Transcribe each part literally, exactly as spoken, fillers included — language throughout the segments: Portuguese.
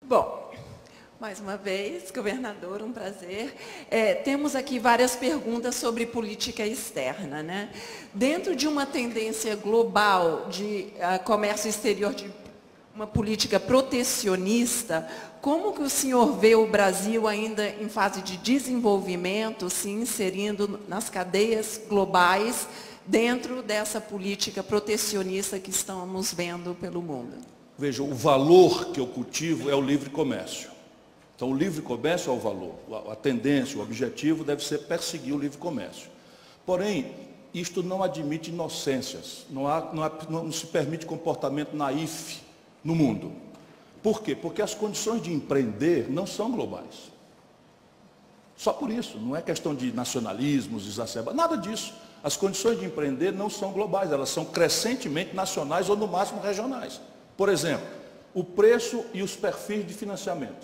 Bom, mais uma vez, governador, um prazer. É, temos aqui várias perguntas sobre política externa, né? Dentro de uma tendência global de uh, comércio exterior, de uma política protecionista, como que o senhor vê o Brasil ainda em fase de desenvolvimento, se inserindo nas cadeias globais, dentro dessa política protecionista que estamos vendo pelo mundo? Veja, o valor que eu cultivo é o livre comércio. Então, o livre comércio é o valor. A tendência, o objetivo deve ser perseguir o livre comércio. Porém, isto não admite inocências, não, há, não, há, não se permite comportamento naif no mundo. Por quê? Porque as condições de empreender não são globais. Só por isso, não é questão de nacionalismos exacerbados, nada disso. As condições de empreender não são globais, elas são crescentemente nacionais ou no máximo regionais. Por exemplo, o preço e os perfis de financiamento.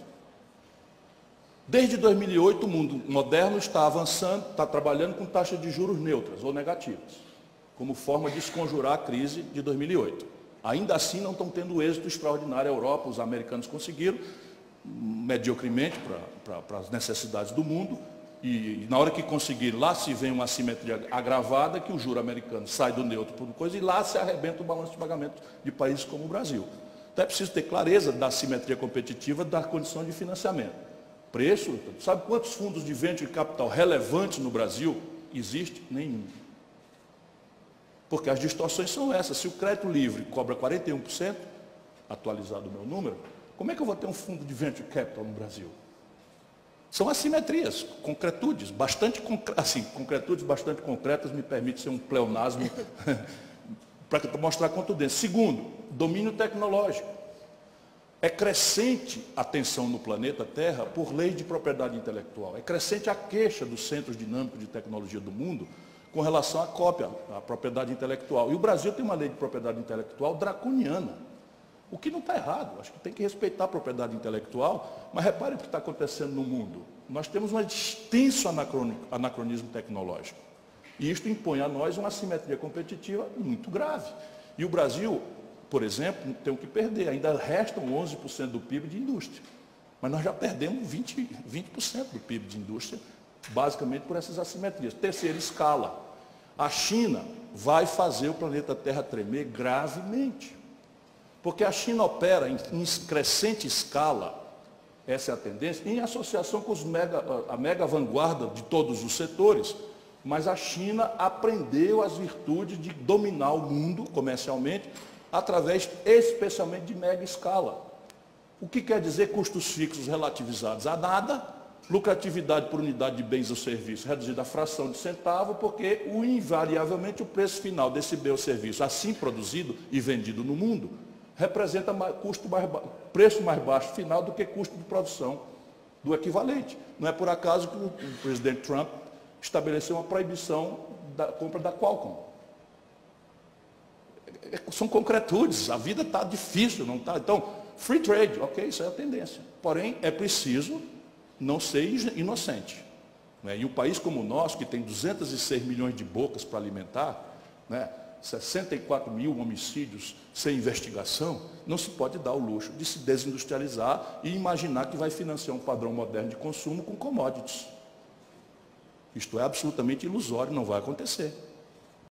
Desde dois mil e oito, o mundo moderno está avançando, está trabalhando com taxas de juros neutras ou negativas, como forma de esconjurar a crise de dois mil e oito. Ainda assim, não estão tendo êxito extraordinário. A Europa, os americanos conseguiram, mediocremente, para as necessidades do mundo, e, e na hora que conseguirem, lá se vem uma assimetria agravada, que o juro americano sai do neutro por coisa, e lá se arrebenta o balanço de pagamento de países como o Brasil. Então é preciso ter clareza da assimetria competitiva da condição de financiamento. Preço, sabe quantos fundos de venture capital relevantes no Brasil existe? Nenhum. Porque as distorções são essas. Se o crédito livre cobra quarenta e um por cento, atualizado o meu número, como é que eu vou ter um fundo de venture capital no Brasil? São assimetrias, concretudes, bastante, assim, concretudes bastante concretas, me permite ser um pleonasmo para mostrar a contundência. Segundo, domínio tecnológico. É crescente a tensão no planeta Terra por leis de propriedade intelectual. É crescente a queixa dos centros dinâmicos de tecnologia do mundo com relação à cópia, à propriedade intelectual. E o Brasil tem uma lei de propriedade intelectual draconiana, o que não está errado. Acho que tem que respeitar a propriedade intelectual, mas repare o que está acontecendo no mundo. Nós temos um extenso anacronismo tecnológico. E isto impõe a nós uma assimetria competitiva muito grave. E o Brasil, por exemplo, tem o que perder. Ainda restam onze por cento do P I B de indústria. Mas nós já perdemos vinte por cento do P I B de indústria, basicamente por essas assimetrias. Terceira escala. A China vai fazer o planeta Terra tremer gravemente. Porque a China opera em, em crescente escala, essa é a tendência, em associação com os mega, a mega vanguarda de todos os setores. Mas a China aprendeu as virtudes de dominar o mundo comercialmente, através especialmente de mega escala. O que quer dizer custos fixos relativizados a nada, lucratividade por unidade de bens ou serviços reduzida a fração de centavo, porque o, invariavelmente o preço final desse bem ou serviço assim produzido e vendido no mundo representa mais, custo mais, preço mais baixo final do que custo de produção do equivalente. Não é por acaso que o, o presidente Trump estabeleceu uma proibição da compra da Qualcomm. São concretudes, a vida está difícil, não está? Então, free trade, ok, isso é a tendência. Porém, é preciso não ser inocente. Né? E um país como o nosso, que tem duzentos e seis milhões de bocas para alimentar, né? sessenta e quatro mil homicídios sem investigação, não se pode dar o luxo de se desindustrializar e imaginar que vai financiar um padrão moderno de consumo com commodities. Isto é absolutamente ilusório, não vai acontecer.